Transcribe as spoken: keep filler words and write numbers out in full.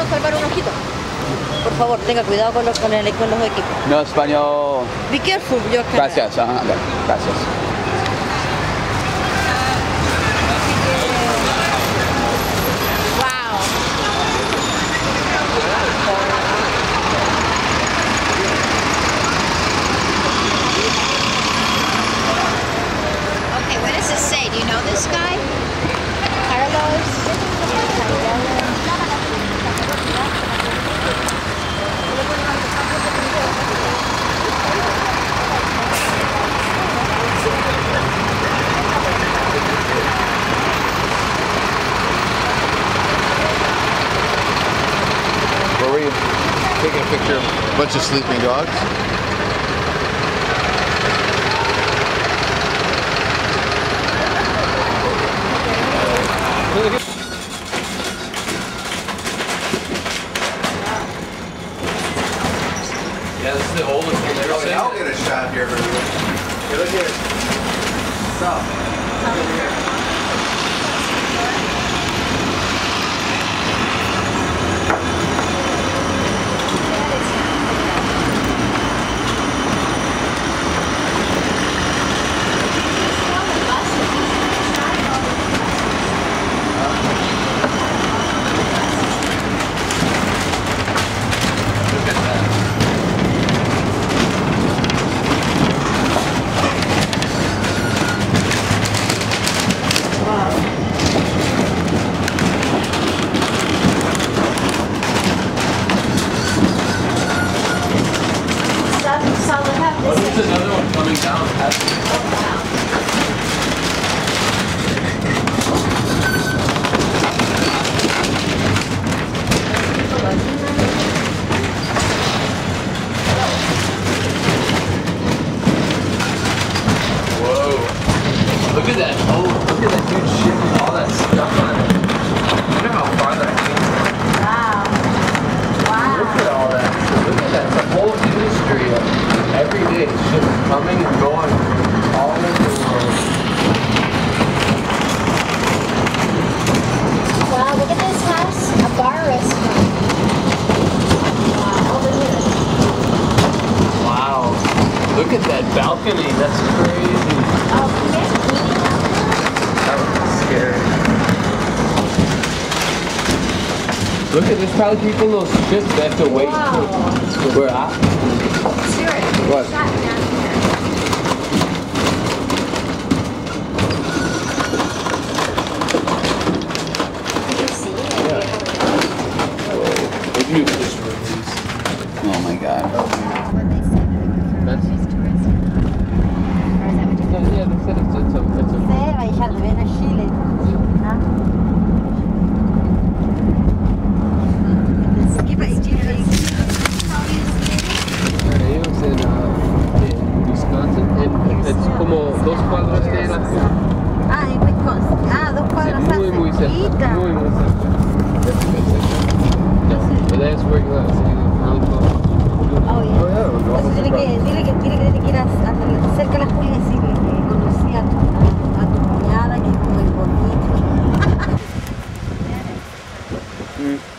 salvar un ojito. Por favor, tenga cuidado con los, con el, con los equipos. No español. Be careful, yo Gracias, ajá, gracias. Okay, what does this say? Do you know this guy? Carlos? Where were you? Taking a picture of a bunch of sleeping dogs. Yeah, this is the oldest one they've ever seen. I'll get a shot here for you. Okay, look here. What's up? Look here. Oh, there's another one coming down. Whoa. Look at that. Oh, look at that huge ship with all that stuff on it. You know how far that came from? Wow. Wow. Look at all that. Look at that. It's a whole industry of every day ships coming and going all over the world. Wow, look at this house. A bar restaurant. Wow, over here. Wow. Look at that balcony. That's crazy. Oh, can you guys eating out That was scary. Look at, there's probably people in those ships that have to wait Wow. till we're out. there? Stuart, What? shot down here. Did you see it? Maybe it was just released. Oh my god. What they said. That's, She's touristic. Or is that what you no, yeah, they said it's, it's a, it's a Se va a dejar de ver a Chile. ellos en, uh, en Wisconsin. En, es como dos cuadras de la ciudad. Ah, en Wisconsin. Ah, dos cuadras Sí, muy, muy cerca. cerquita. Muy, muy cerca. That's good, cerca. No, but that's where you are. So you really close. Oh, yeah. Oh, yeah, nos vamos Entonces, dile que, a dile que, dile que tiene que ir a, a, cerca de la Julia y decirle que conocí a tu, a, a tu cuñada, que es muy bonita. Mm.